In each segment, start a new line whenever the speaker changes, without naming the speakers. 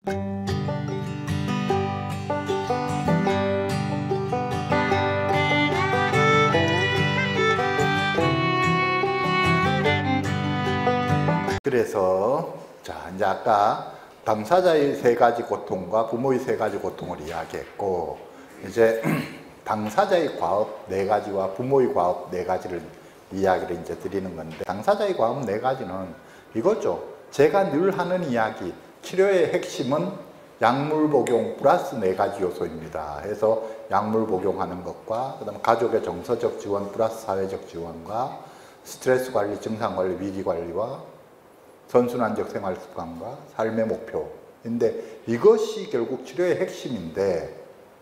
그래서 이제 아까 당사자의 세 가지 고통과 부모의 세 가지 고통을 이야기했고, 이제 당사자의 과업 네 가지와 부모의 과업 네 가지를 이야기를 이제 드리는 건데, 당사자의 과업 네 가지는 이거죠. 제가 늘 하는 이야기, 치료의 핵심은 약물 복용 플러스 네 가지 요소입니다. 해서 약물 복용하는 것과, 그다음에 가족의 정서적 지원 플러스 사회적 지원과, 스트레스 관리, 증상 관리, 위기 관리와 선순환적 생활 습관과 삶의 목표인데, 이것이 결국 치료의 핵심인데,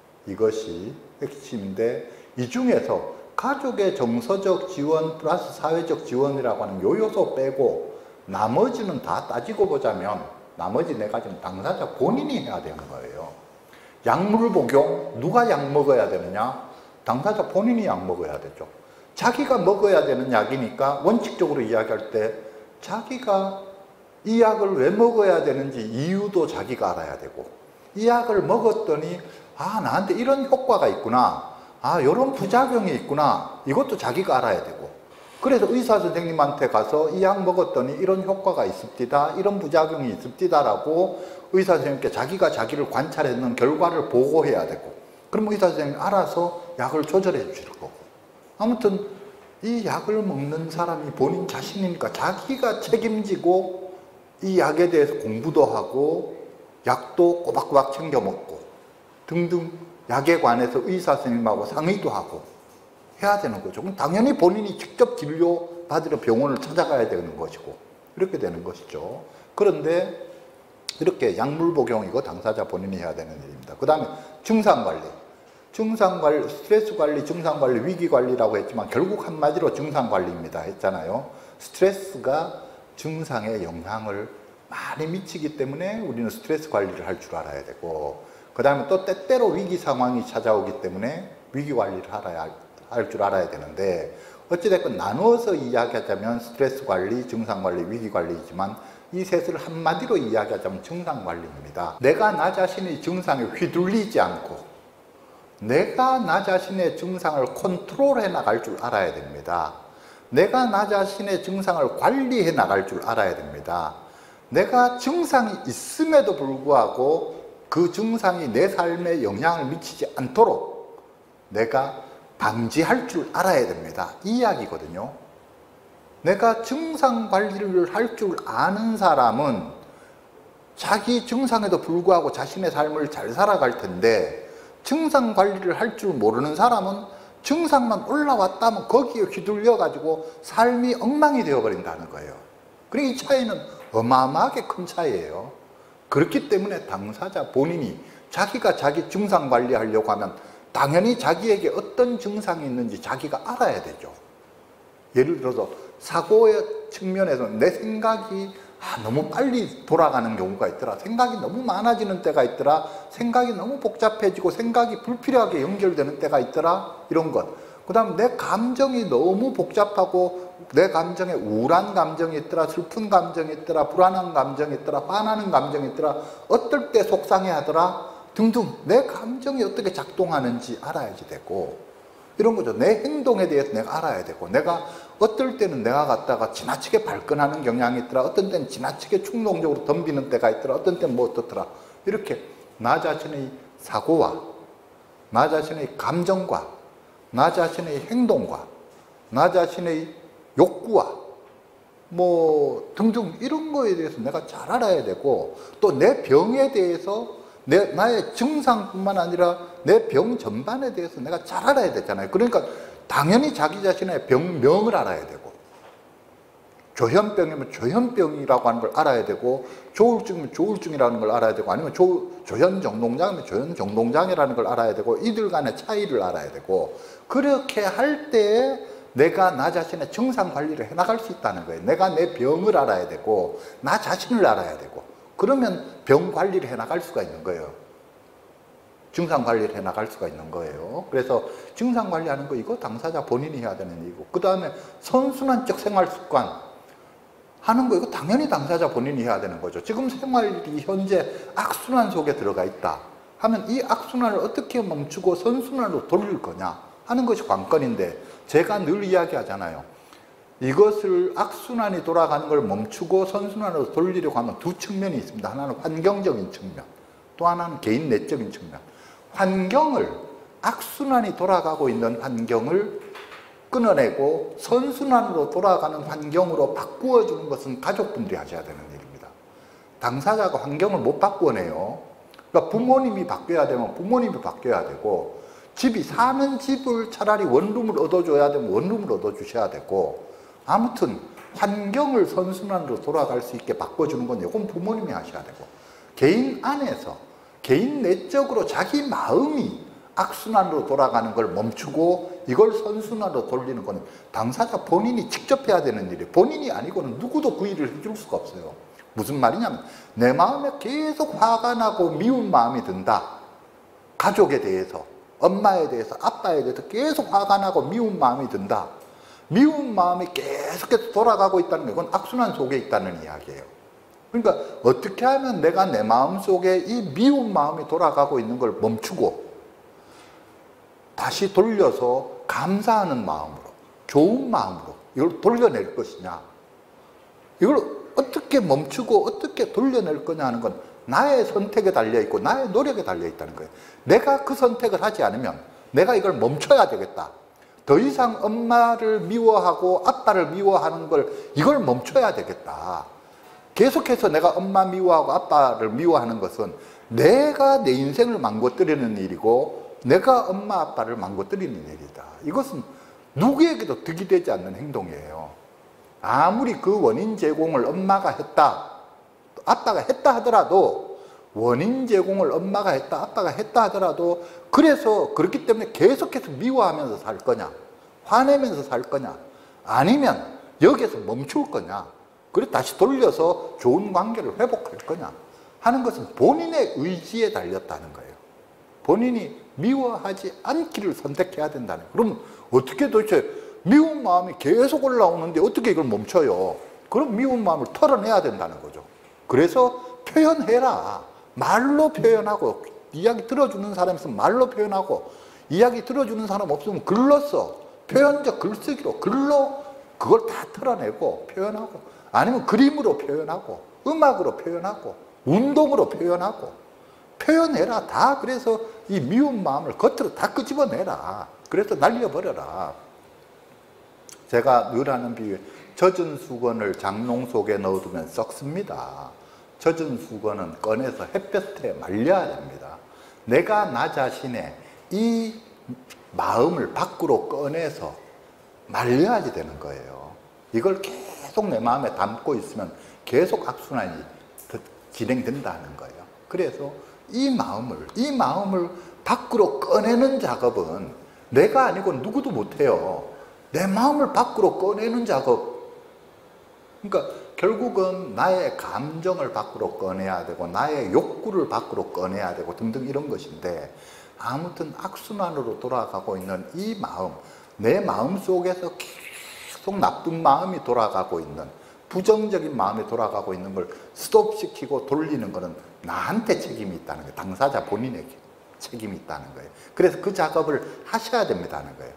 이 중에서 가족의 정서적 지원 플러스 사회적 지원이라고 하는 요 요소 빼고 나머지는 다 따지고 보자면, 나머지 네 가지는 당사자 본인이 해야 되는 거예요. 약물 복용, 누가 약 먹어야 되느냐? 당사자 본인이 약 먹어야 되죠. 자기가 먹어야 되는 약이니까 원칙적으로 이야기할 때 자기가 이 약을 왜 먹어야 되는지 이유도 자기가 알아야 되고, 이 약을 먹었더니 나한테 이런 효과가 있구나, 이런 부작용이 있구나, 이것도 자기가 알아야 되고, 그래서 의사 선생님한테 가서 이 약 먹었더니 이런 효과가 있습니다, 이런 부작용이 있습니다 라고 의사 선생님께 자기가 자기를 관찰했는 결과를 보고해야 되고, 그럼 의사 선생님이 알아서 약을 조절해 주실 거고, 아무튼 이 약을 먹는 사람이 본인 자신이니까 자기가 책임지고 이 약에 대해서 공부도 하고 약도 꼬박꼬박 챙겨 먹고 등등 약에 관해서 의사 선생님하고 상의도 하고 해야 되는 거죠. 그럼 당연히 본인이 직접 진료 받으러 병원을 찾아가야 되는 것이고, 이렇게 되는 것이죠. 그런데 이렇게 약물 복용이고 당사자 본인이 해야 되는 일입니다. 그 다음에 증상관리, 스트레스 관리, 증상관리, 위기관리라고 했지만 결국 한마디로 증상관리입니다 했잖아요. 스트레스가 증상에 영향을 많이 미치기 때문에 우리는 스트레스 관리를 할 줄 알아야 되고, 그 다음에 또 때때로 위기 상황이 찾아오기 때문에 위기 관리를 할 줄 알아야 되는데, 어찌됐건 나누어서 이야기하자면 스트레스 관리, 증상 관리, 위기 관리이지만 이 셋을 한마디로 이야기하자면 증상 관리입니다. 내가 나 자신의 증상에 휘둘리지 않고 내가 나 자신의 증상을 컨트롤해 나갈 줄 알아야 됩니다. 내가 나 자신의 증상을 관리해 나갈 줄 알아야 됩니다. 내가 증상이 있음에도 불구하고 그 증상이 내 삶에 영향을 미치지 않도록 내가 방지할 줄 알아야 됩니다. 이 이야기거든요. 내가 증상 관리를 할 줄 아는 사람은 자기 증상에도 불구하고 자신의 삶을 잘 살아갈 텐데, 증상 관리를 할 줄 모르는 사람은 증상만 올라왔다면 거기에 휘둘려 가지고 삶이 엉망이 되어버린다는 거예요. 그러니까 이 차이는 어마어마하게 큰 차이예요. 그렇기 때문에 당사자 본인이 자기가 자기 증상 관리하려고 하면 당연히 자기에게 어떤 증상이 있는지 자기가 알아야 되죠. 예를 들어서 사고의 측면에서 내 생각이 너무 빨리 돌아가는 경우가 있더라, 생각이 너무 많아지는 때가 있더라, 생각이 너무 복잡해지고 생각이 불필요하게 연결되는 때가 있더라, 이런 것. 그 다음 내 감정이 너무 복잡하고 내 감정에 우울한 감정이 있더라, 슬픈 감정이 있더라, 불안한 감정이 있더라, 화나는 감정이 있더라, 어떨 때 속상해 하더라 등등, 내 감정이 어떻게 작동하는지 알아야지 되고, 이런 거죠. 내 행동에 대해서 내가 알아야 되고, 내가 어떨 때는 내가 갖다가 지나치게 발끈하는 경향이 있더라, 어떤 때는 지나치게 충동적으로 덤비는 때가 있더라, 어떤 때는 뭐 어떻더라, 이렇게 나 자신의 사고와 나 자신의 감정과 나 자신의 행동과 나 자신의 욕구와 뭐 등등 이런 거에 대해서 내가 잘 알아야 되고, 또 내 병에 대해서 나의 증상뿐만 아니라 내 병 전반에 대해서 내가 잘 알아야 되잖아요. 그러니까 당연히 자기 자신의 병명을 알아야 되고, 조현병이면 조현병이라고 하는 걸 알아야 되고, 조울증이면 조울증이라는 걸 알아야 되고, 아니면 조현정동장이면 조현정동장이라는 걸 알아야 되고, 이들 간의 차이를 알아야 되고, 그렇게 할 때에 내가 나 자신의 증상 관리를 해나갈 수 있다는 거예요. 내가 내 병을 알아야 되고 나 자신을 알아야 되고, 그러면 병 관리를 해나갈 수가 있는 거예요. 증상 관리를 해나갈 수가 있는 거예요. 그래서 증상 관리하는 거 이거 당사자 본인이 해야 되는 일이고, 그 다음에 선순환적 생활 습관, 하는 거 이거 당연히 당사자 본인이 해야 되는 거죠. 지금 생활이 현재 악순환 속에 들어가 있다 하면 이 악순환을 어떻게 멈추고 선순환으로 돌릴 거냐 하는 것이 관건인데, 제가 늘 이야기하잖아요. 이것을 악순환이 돌아가는 걸 멈추고 선순환으로 돌리려고 하면 두 측면이 있습니다. 하나는 환경적인 측면, 또 하나는 개인 내적인 측면. 환경을, 악순환이 돌아가고 있는 환경을 끊어내고 선순환으로 돌아가는 환경으로 바꾸어주는 것은 가족분들이 하셔야 되는 일입니다. 당사자가 환경을 못 바꾸어내요. 그러니까 부모님이 바뀌어야 되면 부모님이 바뀌어야 되고, 집이 사는 집을 차라리 원룸을 얻어줘야 되면 원룸을 얻어주셔야 되고, 아무튼 환경을 선순환으로 돌아갈 수 있게 바꿔주는 건 이건 부모님이 하셔야 되고, 개인 안에서 개인 내적으로 자기 마음이 악순환으로 돌아가는 걸 멈추고 이걸 선순환으로 돌리는 건 당사자 본인이 직접 해야 되는 일이에요. 본인이 아니고는 누구도 그 일을 해줄 수가 없어요. 무슨 말이냐면, 내 마음에 계속 화가 나고 미운 마음이 든다. 가족에 대해서, 엄마에 대해서, 아빠에 대해서 계속 화가 나고 미운 마음이 든다. 미운 마음이 계속해서 돌아가고 있다는 건 이건 악순환 속에 있다는 이야기예요. 그러니까 어떻게 하면 내가 내 마음 속에 이 미운 마음이 돌아가고 있는 걸 멈추고 다시 돌려서 감사하는 마음으로, 좋은 마음으로 이걸 돌려낼 것이냐, 이걸 어떻게 멈추고 어떻게 돌려낼 거냐 하는 건 나의 선택에 달려있고 나의 노력에 달려있다는 거예요. 내가 그 선택을 하지 않으면 내가 이걸 멈춰야 되겠다. 더 이상 엄마를 미워하고 아빠를 미워하는 걸 이걸 멈춰야 되겠다. 계속해서 내가 엄마 미워하고 아빠를 미워하는 것은 내가 내 인생을 망가뜨리는 일이고 내가 엄마 아빠를 망가뜨리는 일이다. 이것은 누구에게도 득이 되지 않는 행동이에요. 아무리 그 원인 제공을 엄마가 했다, 아빠가 했다 하더라도, 원인 제공을 엄마가 했다, 아빠가 했다 하더라도, 그래서 그렇기 때문에 계속해서 미워하면서 살 거냐, 화내면서 살 거냐, 아니면 여기에서 멈출 거냐, 그래 다시 돌려서 좋은 관계를 회복할 거냐 하는 것은 본인의 의지에 달렸다는 거예요. 본인이 미워하지 않기를 선택해야 된다는 거예요. 그럼 어떻게 도대체 미운 마음이 계속 올라오는데 어떻게 이걸 멈춰요? 그럼 미운 마음을 털어내야 된다는 거죠. 그래서 표현해라. 말로 표현하고, 이야기 들어주는 사람 있으면 말로 표현하고, 이야기 들어주는 사람 없으면 글로 써. 표현적 글쓰기로, 글로 그걸 다 털어내고 표현하고, 아니면 그림으로 표현하고, 음악으로 표현하고, 운동으로 표현하고, 표현해라. 다. 그래서 이 미운 마음을 겉으로 다 끄집어내라. 그래서 날려버려라. 제가 늘 하는 비유, 젖은 수건을 장롱 속에 넣어두면 썩습니다. 젖은 수건은 꺼내서 햇볕에 말려야 됩니다. 내가 나 자신의 이 마음을 밖으로 꺼내서 말려야지 되는 거예요. 이걸 계속 내 마음에 담고 있으면 계속 악순환이 진행된다는 거예요. 그래서 이 마음을 밖으로 꺼내는 작업은 내가 아니고 누구도 못해요. 내 마음을 밖으로 꺼내는 작업. 그러니까 결국은 나의 감정을 밖으로 꺼내야 되고 나의 욕구를 밖으로 꺼내야 되고 등등 이런 것인데, 아무튼 악순환으로 돌아가고 있는 이 마음, 내 마음 속에서 계속 나쁜 마음이 돌아가고 있는, 부정적인 마음이 돌아가고 있는 걸 스톱시키고 돌리는 것은 나한테 책임이 있다는 거예요. 당사자 본인에게 책임이 있다는 거예요. 그래서 그 작업을 하셔야 된다는 거예요.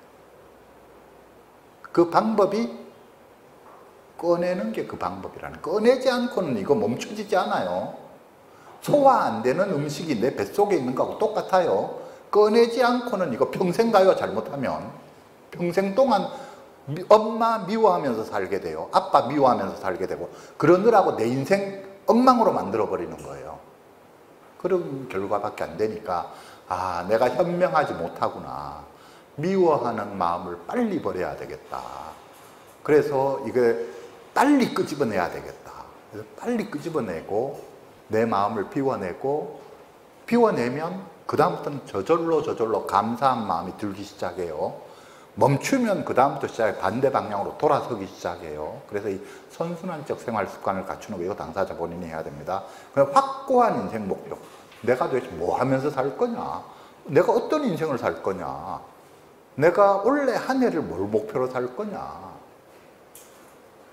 그 방법이 꺼내는 게 그 방법이라는 거예요. 꺼내지 않고는 이거 멈춰지지 않아요. 소화 안 되는 음식이 내 뱃속에 있는 거하고 똑같아요. 꺼내지 않고는 이거 평생 가요. 잘못하면 평생 동안 엄마 미워하면서 살게 돼요. 아빠 미워하면서 살게 되고, 그러느라고 내 인생 엉망으로 만들어 버리는 거예요. 그런 결과밖에 안 되니까, 아, 내가 현명하지 못하구나, 미워하는 마음을 빨리 버려야 되겠다. 그래서 이게 빨리 끄집어내야 되겠다. 그래서 빨리 끄집어내고 내 마음을 비워내고, 비워내면 그 다음부터는 저절로 감사한 마음이 들기 시작해요. 멈추면 그 다음부터 시작해 반대 방향으로 돌아서기 시작해요. 그래서 이 선순환적 생활 습관을 갖추는 거, 이거 당사자 본인이 해야 됩니다. 그냥 확고한 인생 목표. 내가 도대체 뭐 하면서 살 거냐? 내가 어떤 인생을 살 거냐? 내가 올해 한 해를 뭘 목표로 살 거냐?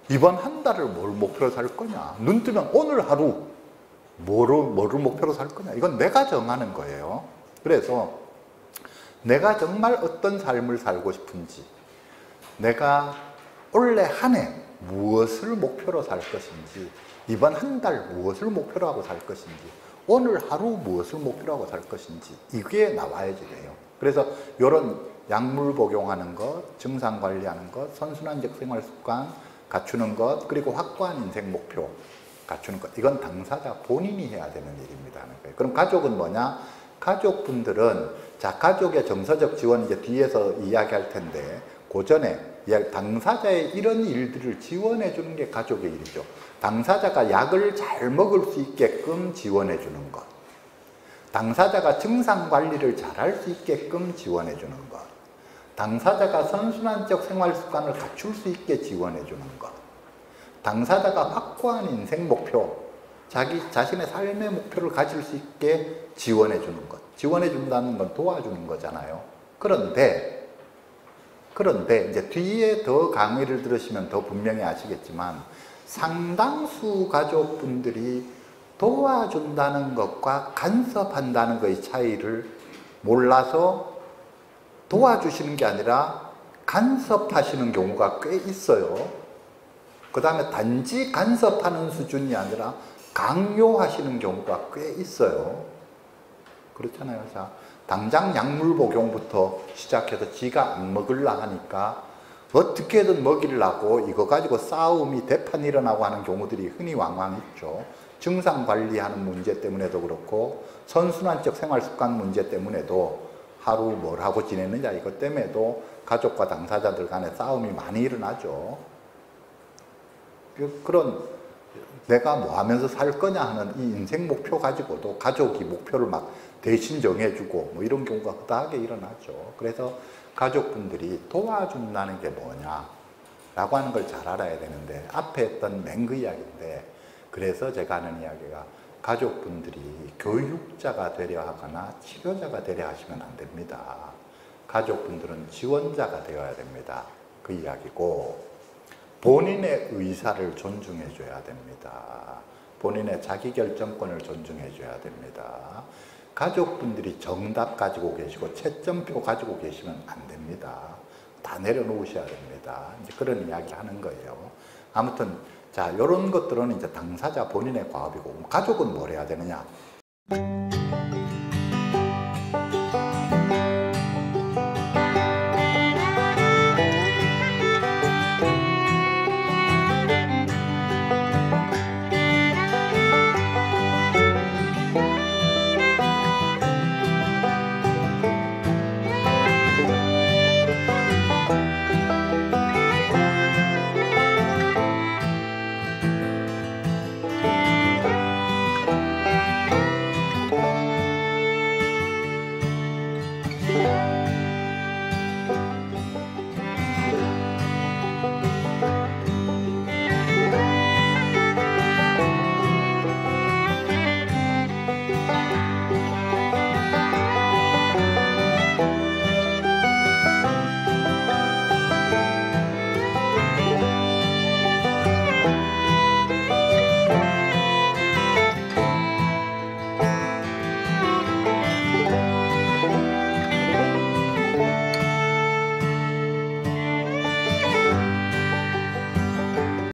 이번 한 달을 뭘 목표로 살 거냐? 눈 뜨면 오늘 하루 뭐를 목표로 살 거냐? 이건 내가 정하는 거예요. 그래서 내가 정말 어떤 삶을 살고 싶은지, 내가 올해 한 해 무엇을 목표로 살 것인지, 이번 한 달 무엇을 목표로 하고 살 것인지, 오늘 하루 무엇을 목표로 하고 살 것인지, 이게 나와야지 돼요. 그래서 이런 약물 복용하는 것, 증상 관리하는 것, 선순환적 생활 습관 갖추는 것, 그리고 확고한 인생 목표 갖추는 것, 이건 당사자 본인이 해야 되는 일입니다. 그럼 가족은 뭐냐? 가족분들은, 자, 가족의 정서적 지원 이제 뒤에서 이야기할 텐데, 그 전에 당사자의 이런 일들을 지원해 주는 게 가족의 일이죠. 당사자가 약을 잘 먹을 수 있게끔 지원해 주는 것, 당사자가 증상 관리를 잘할 수 있게끔 지원해 주는 것, 당사자가 선순환적 생활 습관을 갖출 수 있게 지원해 주는 것, 당사자가 확고한 인생 목표, 자기 자신의 삶의 목표를 가질 수 있게 지원해 주는 것. 지원해 준다는 건 도와주는 거잖아요. 그런데 이제 뒤에 더 강의를 들으시면 더 분명히 아시겠지만, 상당수 가족분들이 도와준다는 것과 간섭한다는 것의 차이를 몰라서 도와주시는 게 아니라 간섭하시는 경우가 꽤 있어요. 그 다음에 단지 간섭하는 수준이 아니라 강요하시는 경우가 꽤 있어요. 그렇잖아요. 자, 당장 약물 복용부터 시작해서 지가 안 먹으려 하니까 어떻게든 먹이려고 이거 가지고 싸움이 대판이 일어나고 하는 경우들이 흔히 왕왕 있죠. 증상 관리하는 문제 때문에도 그렇고, 선순환적 생활 습관 문제 때문에도, 하루 뭘 하고 지내느냐 이것 때문에도 가족과 당사자들 간에 싸움이 많이 일어나죠. 그런 내가 뭐 하면서 살 거냐 하는 이 인생 목표 가지고도 가족이 목표를 막 대신 정해주고 뭐 이런 경우가 허다하게 일어나죠. 그래서 가족분들이 도와준다는 게 뭐냐 라고 하는 걸 잘 알아야 되는데, 앞에 했던 맨 그 이야기인데, 그래서 제가 하는 이야기가, 가족분들이 교육자가 되려 하거나 치료자가 되려 하시면 안 됩니다. 가족분들은 지원자가 되어야 됩니다. 그 이야기고, 본인의 의사를 존중해 줘야 됩니다. 본인의 자기결정권을 존중해 줘야 됩니다. 가족분들이 정답 가지고 계시고 채점표 가지고 계시면 안 됩니다. 다 내려놓으셔야 됩니다. 이제 그런 이야기를 하는 거예요. 아무튼 자, 이런 것들은 이제 당사자 본인의 과업이고, 가족은 뭘 해야 되느냐?